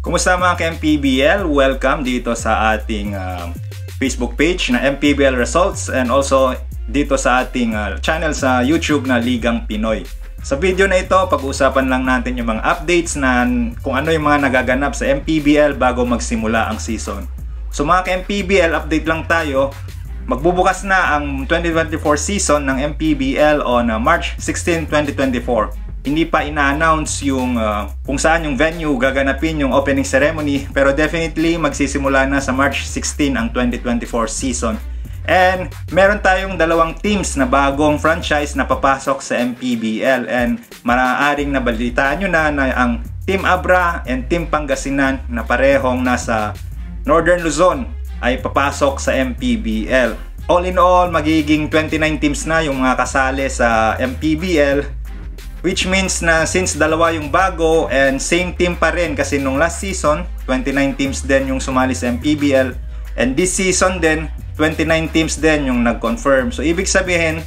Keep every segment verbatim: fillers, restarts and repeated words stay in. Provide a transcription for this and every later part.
Kumusta mga ka-M P B L? Welcome dito sa ating uh, Facebook page na M P B L Results and also dito sa ating uh, channel sa YouTube na Ligang Pinoy. Sa video na ito, pag-uusapan lang natin yung mga updates na kung ano yung mga nagaganap sa M P B L bago magsimula ang season. So mga ka-M P B L, update lang tayo. Magbubukas na ang twenty twenty-four season ng M P B L on uh, March sixteenth, twenty twenty-four. Hindi pa ina-announce yung uh, kung saan yung venue gaganapin yung opening ceremony, pero definitely magsisimula na sa March sixteenth ang twenty twenty-four season. And meron tayong dalawang teams na bagong franchise na papasok sa M P B L, and maaaring nabalitaan nyo na na ang Team Abra and Team Pangasinan na parehong nasa Northern Luzon ay papasok sa M P B L. All in all, magiging twenty-nine teams na yung mga kasali sa M P B L, which means na since dalawa yung bago and same team pa rin kasi nung last season, twenty-nine teams din yung sumali sa M P B L, and this season din, twenty-nine teams din yung nag-confirm. So ibig sabihin,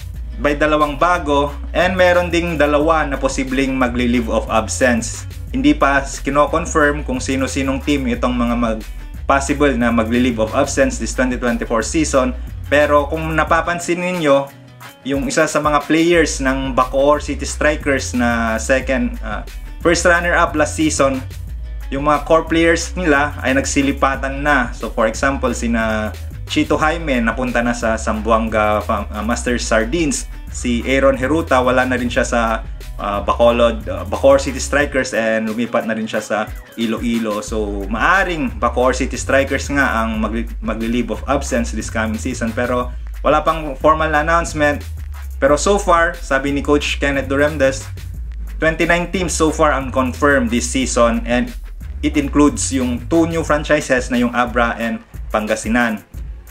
by dalawang bago and meron ding dalawa na posibleng magli-leave of absence. Hindi pa kino-confirm kung sino-sinong team itong mga mag possible na magli-leave of absence this twenty twenty-four season. Pero kung napapansin ninyo, yung isa sa mga players ng Bacoor City Strikers na second uh, first runner-up last season, yung mga core players nila ay nagsilipatan na. So for example, sina Chito Jaime napunta na sa Zamboanga uh, Master Sardines. Si Aaron Heruta wala na rin siya sa uh, Bacolod, uh, Bacoor City Strikers, and lumipat na rin siya sa Iloilo. So maaring Bacoor City Strikers nga ang magli-leave of absence this coming season, pero wala pang formal announcement. Pero so far, sabi ni Coach Kenneth Duremdes, twenty-nine teams so far unconfirmed this season, and it includes yung two new franchises na yung Abra and Pangasinan.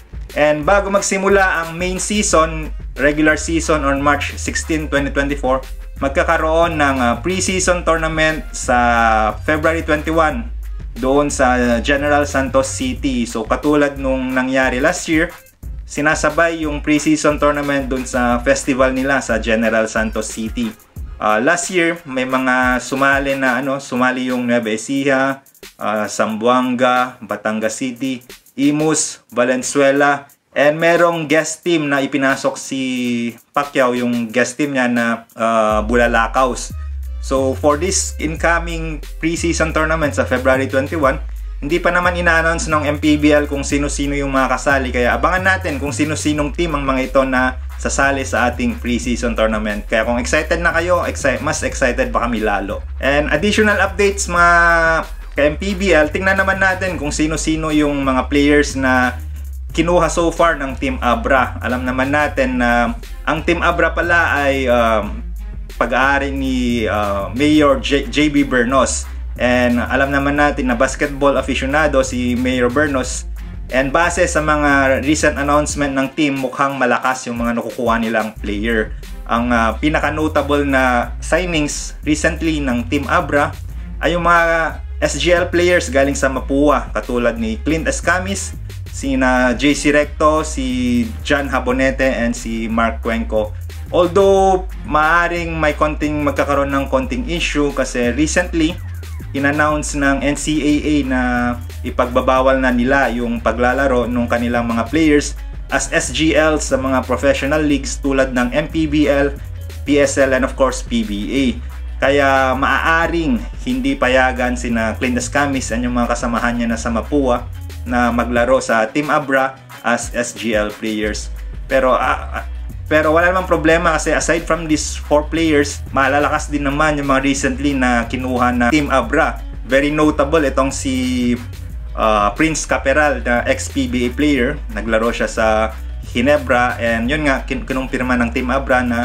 And bago magsimula ang main season, regular season on March sixteenth, twenty twenty-four, magkakaroon ng uh, pre-season tournament sa February twenty-first doon sa General Santos City. So katulad nung nangyari last year, sinasabay yung pre-season tournament dun sa festival nila sa General Santos City. Uh, last year, may mga sumali na ano, sumali yung Nueva Ecija, uh, Zamboanga, Batangas City, Imus, Valenzuela, and merong guest team na ipinasok si Pacquiao, yung guest team niya na uh, Bulalakaos. So for this incoming pre-season tournament sa February twenty-first, hindi pa naman ina-announce ng M P B L kung sino-sino yung mga kasali, kaya abangan natin kung sino-sinong team ang mga ito na sasali sa ating pre-season tournament. Kaya kung excited na kayo, exci mas excited pa kami lalo. And additional updates mga ka-M P B L, tingnan naman natin kung sino-sino yung mga players na kinuha so far ng Team Abra. Alam naman natin na ang Team Abra pala ay um, pag-aari ni uh, Mayor J B Bernos. And alam naman natin na basketball aficionado si Mayor Bernos, and base sa mga recent announcement ng team, mukhang malakas yung mga nakukuha nilang player. Ang uh, pinaka-notable na signings recently ng Team Abra ay yung mga S G L players galing sa Mapua, katulad ni Clint Escamis, sina J C Recto, si John Habonete, and si Mark Cuenco. Although maaring may konting magkakaroon ng konting issue kasi recently in-announce ng N C A A na ipagbabawal na nila yung paglalaro ng kanilang mga players as S G L sa mga professional leagues tulad ng M P B L, P S L, and of course P B A. Kaya maaaring hindi payagan sina Clint Escamis and yung mga kasamahan niya na sa Mapua na maglaro sa Team Abra as S G L players. Pero uh, Pero wala namang problema kasi aside from these four players, malalakas din naman yung mga recently na kinuha na Team Abra. Very notable itong si uh, Prince Caperal na ex-P B A player. Naglaro siya sa Ginebra, and yun nga, kin kinumpirma ng Team Abra na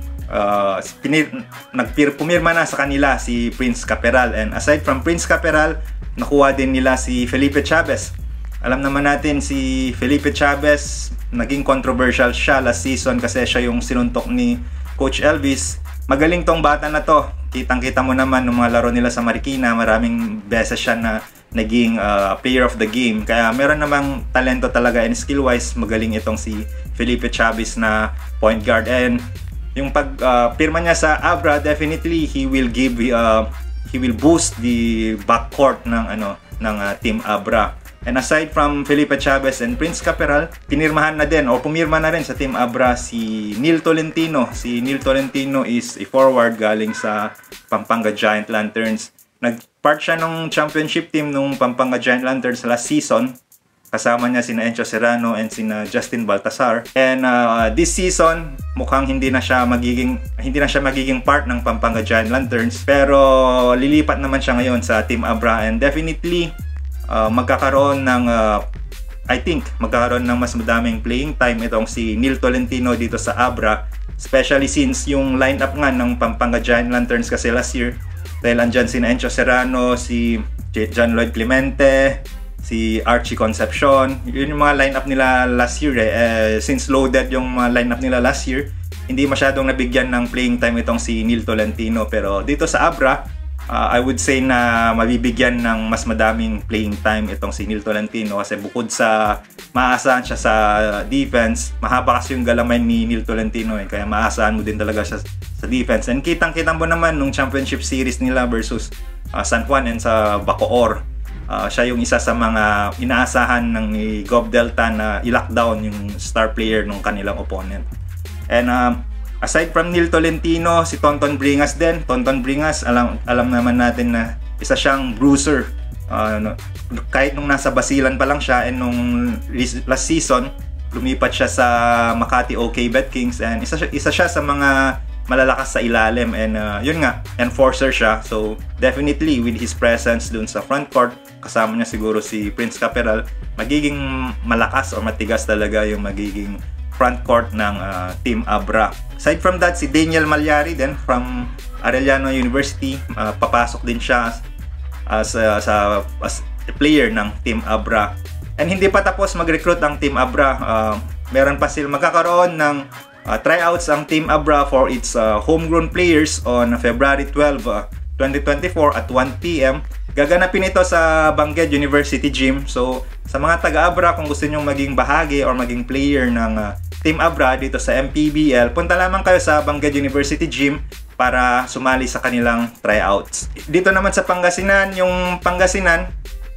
uh, nagpumirma na sa kanila si Prince Caperal. And aside from Prince Caperal, nakuha din nila si Felipe Chavez. Alam naman natin si Felipe Chavez, naging controversial siya last season kasi siya yung sinuntok ni Coach Elvis. Magaling tong bata na to. Kitang-kita mo naman ng mga laro nila sa Marikina, maraming beses siya na naging uh, player of the game. Kaya meron namang talento talaga, and skill-wise magaling itong si Felipe Chavez na point guard. And yung pag uh, pirma niya sa Abra, definitely he will give uh, he will boost the backcourt ng ano ng uh, Team Abra. And aside from Felipe Chavez and Prince Caperal, pinirmahan na din o pumirma na rin sa Team Abra si Neil Tolentino. Si Neil Tolentino is a forward galing sa Pampanga Giant Lanterns. Nag-part siya ng championship team ng Pampanga Giant Lanterns last season. Kasama niya sina Encho Serrano and sina Justin Baltasar. And uh, this season, mukhang hindi na siya magiging hindi na siya magiging part ng Pampanga Giant Lanterns, pero lilipat naman siya ngayon sa Team Abra, and definitely Uh, magkakaroon ng uh, I think magkakaroon ng mas madaming playing time itong si Neil Tolentino dito sa Abra, especially since yung lineup nga ng Pampanga Giant Lanterns kasi last year, dahil andyan si Encho Serrano, si John Lloyd Clemente, si Archie Concepcion, yun yung mga lineup nila last year eh. Eh, since loaded yung mga lineup nila last year, hindi masyadong nabigyan ng playing time itong si Neil Tolentino, pero dito sa Abra, Uh, I would say na mabibigyan ng mas madaming playing time itong si Neil Tolentino, kasi bukod sa maasahan siya sa defense, mahaba kasi yung galamay ni Neil Tolentino eh, kaya maasahan mo din talaga siya sa defense. And kitang-kitang mo naman nung championship series nila versus uh, San Juan and sa Bacoor, uh, siya yung isa sa mga inaasahan ng ni Gov Delta na i-lockdown yung star player ng kanilang opponent. And uh, aside from Neil Tolentino, si Tonton Bringas din. Tonton Bringas, alam, alam naman natin na isa siyang bruiser. Uh, kahit nung nasa Basilan pa lang siya, and nung last season, lumipat siya sa Makati OK Bet Kings, and isa, isa siya sa mga malalakas sa ilalim, and uh, yun nga, enforcer siya. So definitely with his presence dun sa front court, kasama niya siguro si Prince Caperal, magiging malakas o matigas talaga yung magiging front court ng uh, Team Abra. Aside from that, si Daniel Malyari din from Arellano University, uh, papasok din siya as, uh, sa, as a player ng Team Abra. And hindi pa tapos mag-recruit ang Team Abra. Uh, meron pa sila magkakaroon ng uh, tryouts ang Team Abra for its uh, homegrown players on February twelfth, uh, twenty twenty-four at one p m Gaganapin ito sa Bangged University Gym. So sa mga taga-Abra, kung gusto nyo maging bahagi or maging player ng uh, Team Abra dito sa M P B L, punta lamang kayo sa Bangged University Gym para sumali sa kanilang tryouts. Dito naman sa Pangasinan, yung Pangasinan,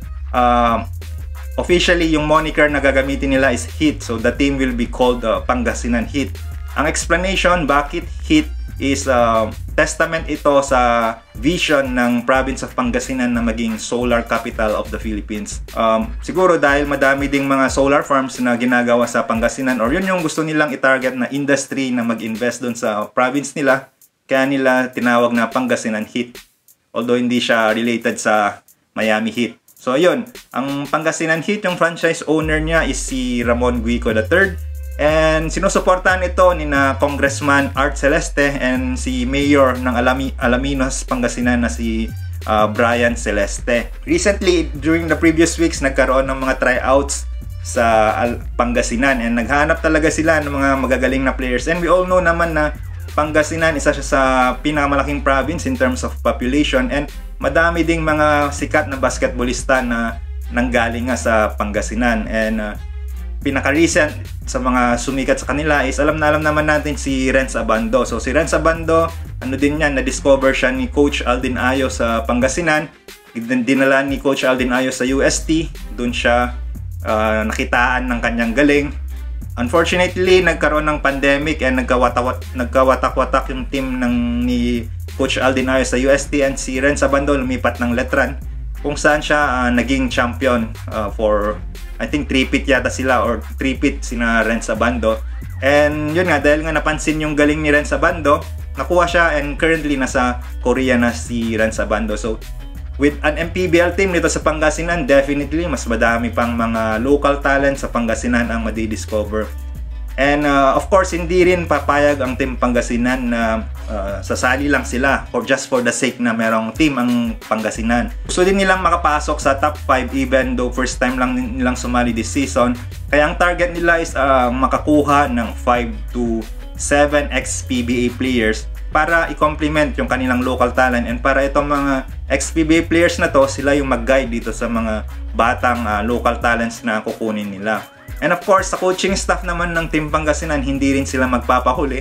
uh, officially yung moniker na gagamitin nila is Heat. So the team will be called uh, Pangasinan Heat. Ang explanation bakit Heat is uh, testament ito sa vision ng province of Pangasinan na maging solar capital of the Philippines. Um, siguro dahil madami ding mga solar farms na ginagawa sa Pangasinan, or yun yung gusto nilang i-target na industry na mag-invest doon sa province nila, kaya nila tinawag na Pangasinan Heat. Although hindi siya related sa Miami Heat. So ayun, ang Pangasinan Heat, yung franchise owner niya is si Ramon Guico the third. And sinusuportahan ito ni na Congressman Art Celeste and si Mayor ng Alami, Alaminos, Pangasinan na si uh, Brian Celeste. Recently, during the previous weeks, nagkaroon ng mga tryouts sa Al Pangasinan, and naghanap talaga sila ng mga magagaling na players. And we all know naman na Pangasinan isa siya sa pinakamalaking province in terms of population, and madami ding mga sikat na basketballista na nanggaling nga sa Pangasinan. And uh, pinaka-recent sa mga sumikat sa kanila is alam na alam naman natin si Renz Abando. So si Renz Abando, ano din yan, na-discover siya ni Coach Aldin Ayo sa Pangasinan. Dinala ni Coach Aldin Ayo sa U S T. Doon siya uh, nakitaan ng kanyang galing. Unfortunately, nagkaroon ng pandemic and nagkawatak-watak yung team ng ni Coach Aldin Ayo sa U S T, and si Renz Abando lumipat ng Letran, kung saan siya uh, naging champion uh, for I think three-peat yata sila, or three-peat sina Renz Abando. And yun nga, dahil nga napansin yung galing ni Renz Abando, nakuha siya, and currently nasa Korea na si Renz Abando. So with an M P B L team dito sa Pangasinan, definitely mas madami pang mga local talent sa Pangasinan ang madi-discover. And uh, of course, hindi rin papayag ang team Pangasinan na uh, sasali lang sila or just for the sake na merong team ang Pangasinan. Gusto din nilang makapasok sa top five, even though first time lang nilang sumali this season. Kaya ang target nila is uh, makakuha ng five to seven ex-P B A players para i-complement yung kanilang local talent, and para itong mga ex-P B A players na to, sila yung mag-guide dito sa mga batang uh, local talents na kukunin nila. And of course, sa coaching staff naman ng Team Pangasinan, hindi rin sila magpapahuli.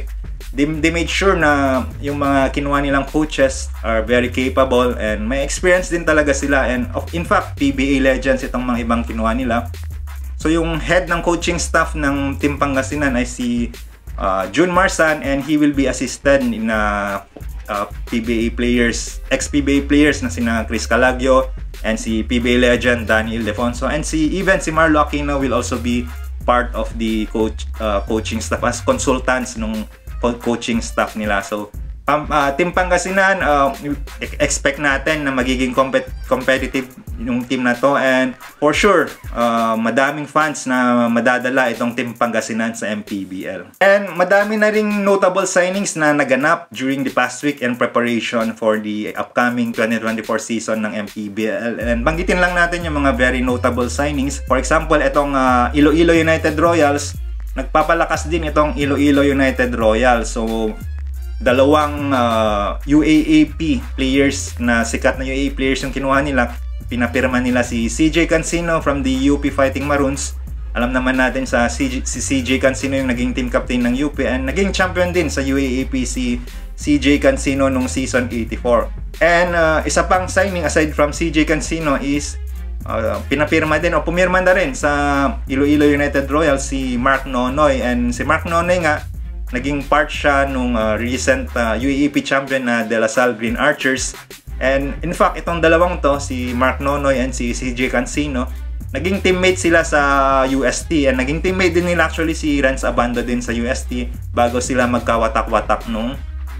they, they made sure na yung mga kinuha nilang coaches are very capable and may experience din talaga sila, and of, in fact P B A legends itong mga ibang kinuha nila. So yung head ng coaching staff ng Team Pangasinan ay si uh, June Marsan, and he will be assisted in uh, uh, P B A players, ex-P B A players na sina Chris Calagio and si P B A legend Danny Ildefonso, and si even si Marlo Aquino will also be part of the coach uh, coaching staff as consultants nung coaching staff nila. So pam, uh, Team Pangasinan, uh, expect natin na magiging compet competitive yung team na to, and for sure uh, madaming fans na madadala itong Team Pangasinan sa M P B L. And madami na ring notable signings na naganap during the past week in preparation for the upcoming twenty twenty-four season ng M P B L, and banggitin lang natin yung mga very notable signings. For example, itong uh, Iloilo United Royals, nagpapalakas din itong Iloilo United Royals. So dalawang uh, U A A P players na sikat na U A A P players yung kinuha nila. Pinapirma nila si C J Cancino from the U P Fighting Maroons. Alam naman natin sa si C J Cancino yung naging team captain ng U P, and naging champion din sa U A A P si C J Cancino nung season eighty-four. And uh, isa pang signing aside from C J Cancino is uh, pinapirma din o pumirma na rin sa Iloilo United Royals si Mark Nonoy, and si Mark Nonoy nga naging part siya nung uh, recent uh, U A A P champion na De La Salle Green Archers. And in fact, itong dalawang to, si Mark Nonoy and si C J Cancino, naging teammate sila sa U S T, and naging teammate din nila actually si Renz Abando din sa U S T bago sila magkawatak-watak nung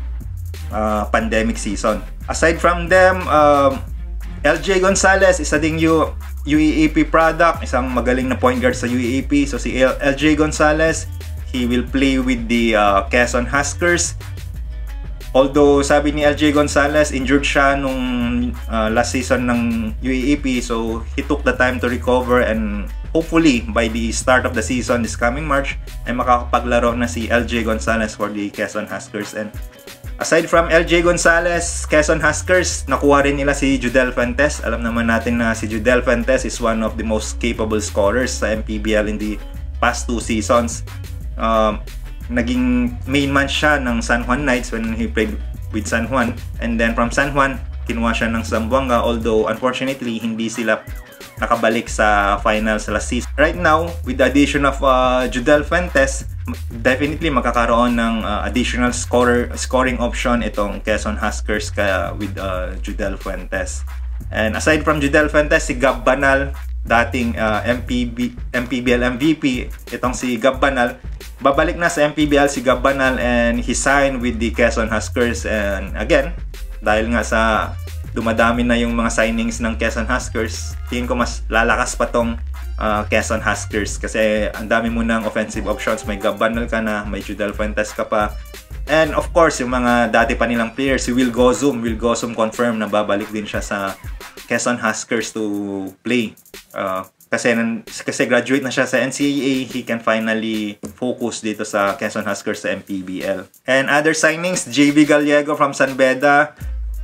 uh, pandemic season. Aside from them, um, L J Gonzalez, isa ding U A A P product, isang magaling na point guard sa U A A P. So si L J Gonzalez, he will play with the uh, Quezon Huskers. Although sabi ni L J Gonzalez, injured siya nung uh, last season ng U A A P, so he took the time to recover, and hopefully by the start of the season this coming March ay makakapaglaro na si L J Gonzalez for the Quezon Huskers. And aside from L J Gonzalez, Quezon Huskers, nakuha rin nila si Judel Fuentes. Alam naman natin na si Judel Fuentes is one of the most capable scorers sa M P B L in the past two seasons. Um, naging main man siya ng San Juan Knights when he played with San Juan, and then from San Juan kinuha siya ng Zamboanga, although unfortunately hindi sila nakabalik sa finals last season. Right now, with the addition of uh, Judel Fuentes, definitely makakaroon ng uh, additional scorer scoring option itong Quezon Huskers kaya with uh, Judel Fuentes. And aside from Judel Fuentes, si Gab Banal, dating uh, M P B, M P B L M V P, itong si Gab Banal, babalik na sa M P B L si Gab Banal, and he signed with the Quezon Huskers. And again, dahil nga sa dumadami na yung mga signings ng Quezon Huskers, tingin ko mas lalakas pa tong uh, Quezon Huskers kasi ang dami mo ng offensive options. May Gab Banal ka na, may Judel Fuentes ka pa, and of course yung mga dati pa nilang players, si Will Gozum Will Gozum confirm na babalik din siya sa Quezon Huskers to play. Uh, kasi, kasi graduate na siya sa N C A A, he can finally focus dito sa Quezon Huskers sa M P B L. And other signings, J B Gallego from San Beda,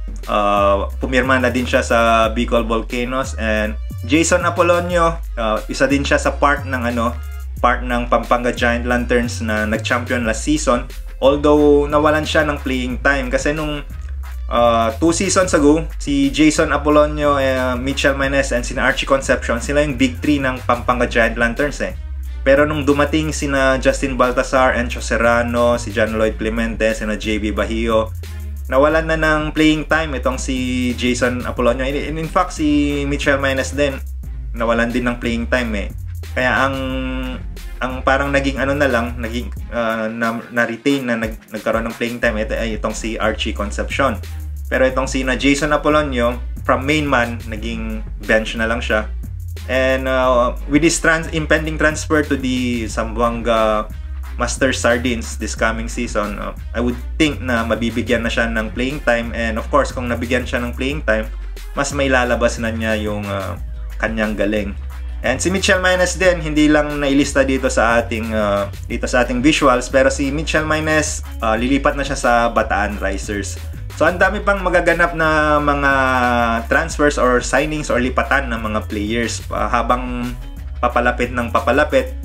uh, pumirma na din siya sa Bicol Volcanoes, and Jason Apolonio, uh, isa din siya sa part ng ano, part ng Pampanga Giant Lanterns na nag-champion last season, although nawalan siya ng playing time kasi nung Uh, two seasons ago, si Jason Apolonio, uh, Mitchell Menes, and sina Archie Concepcion, sila yung big three ng Pampanga Giant Lanterns eh. Pero nung dumating sina Justin Baltasar, Encho Serrano, si John Lloyd Clemente, sina J B Bahio, nawalan na ng playing time itong si Jason Apolonio. In, in fact, si Mitchell Menes din, nawalan din ng playing time eh. Kaya ang ang parang naging ano na lang, naging uh, na, na-retain na nag, nagkaroon ng playing time ito ay itong si Archie Concepcion. Pero itong si na Jason Apolonio, from main man, naging bench na lang siya. And uh, with this trans impending transfer to the Zamboanga Master Sardines this coming season, uh, I would think na mabibigyan na siya ng playing time. And of course, kung nabigyan siya ng playing time, mas may lalabas na niya yung uh, kanyang galing. And si Mitchell Menes din, hindi lang nailista dito sa ating uh, dito sa ating visuals, pero si Mitchell Menes uh, lilipat na siya sa Bataan Risers. So ang dami pang magaganap na mga transfers or signings or lipatan ng mga players uh, habang papalapit ng papalapit.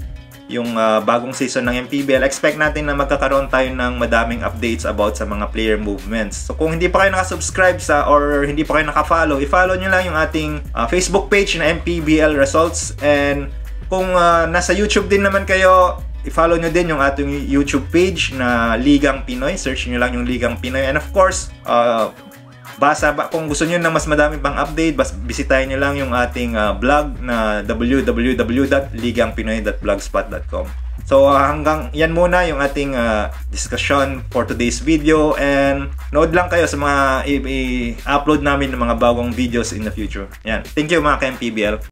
yung uh, bagong season ng M P B L, expect natin na magkakaroon tayo ng madaming updates about sa mga player movements. So kung hindi pa kayo nakasubscribe sa or hindi pa kayo nakafollow, i-follow nyo lang yung ating uh, Facebook page na M P B L Results. And kung uh, nasa YouTube din naman kayo, i-follow nyo din yung ating YouTube page na Ligang Pinoy. Search nyo lang yung Ligang Pinoy. And of course, uh, basa ba kung gusto niyo ng mas madami pang update, bas bisitahin niyo lang yung ating uh, blog na w w w dot ligang pinoy dot blogspot dot com. So uh, hanggang yan muna yung ating uh, discussion for today's video, and nood lang kayo sa mga i-upload namin ng mga bagong videos in the future. Yan. Thank you mga ka-M P B L.